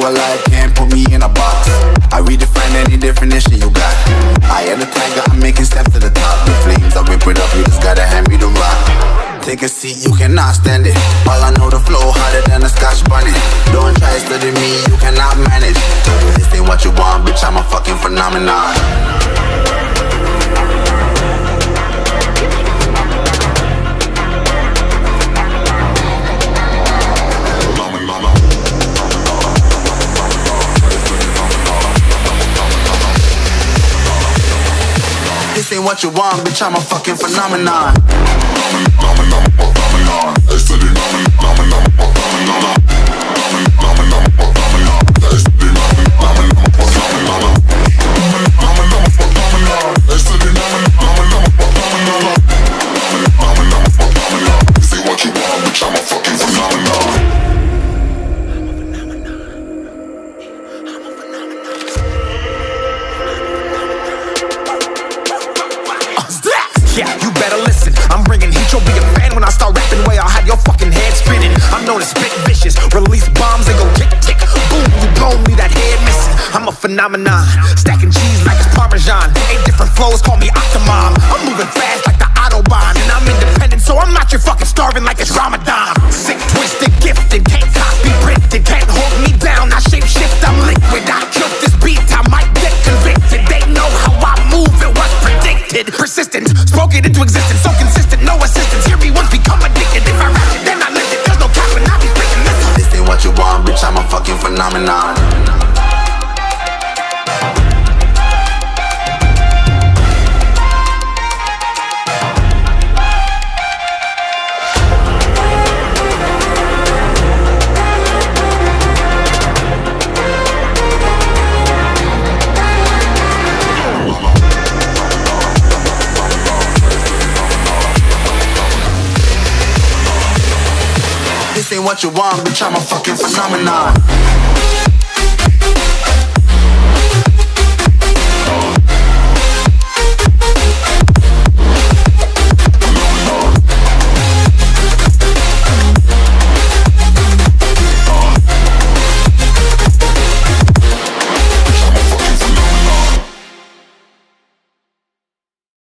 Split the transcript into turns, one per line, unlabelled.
a life can't put me in a box. I redefine any definition you got. I am the tiger, I'm making steps to the top. The flames, I whip it up, you just gotta hand me the rock. Take a seat, you cannot stand it. All I know, the flow harder than a Scotch bonnet. Don't try to study me, you cannot manage. This ain't what you want, bitch, I'm a fucking phenomenon. This ain't what you want, bitch, I'm a fucking phenomenon.
Yeah, you better listen. I'm bringing heat, you'll be a fan when I start rapping. Way I'll have your fucking head spinning. I'm known as spit vicious, release bombs and go tick tick. Boom, you blown me that head missing. I'm a phenomenon, stacking cheese like it's Parmesan. 8 different flows, call me Octomom. I'm moving fast like the Autobahn, and I'm independent, so I'm not your fucking starving like it's Ramadan. Sick, twisted, gifted, can't copy, printed, can't hold me down. I shape shift, I'm liquid. I killed this beat, I might get convicted. They know how I move, it was predicted. Persistent, spoke it into existence, so consistent, no assistance. Hear me once, become addicted. If I rap it, then I live it. There's no cap and I'll be spitting this.
This ain't what you want, bitch, I'm a fucking phenomenon. This ain't what you want, bitch, I'm a fucking phenomenon.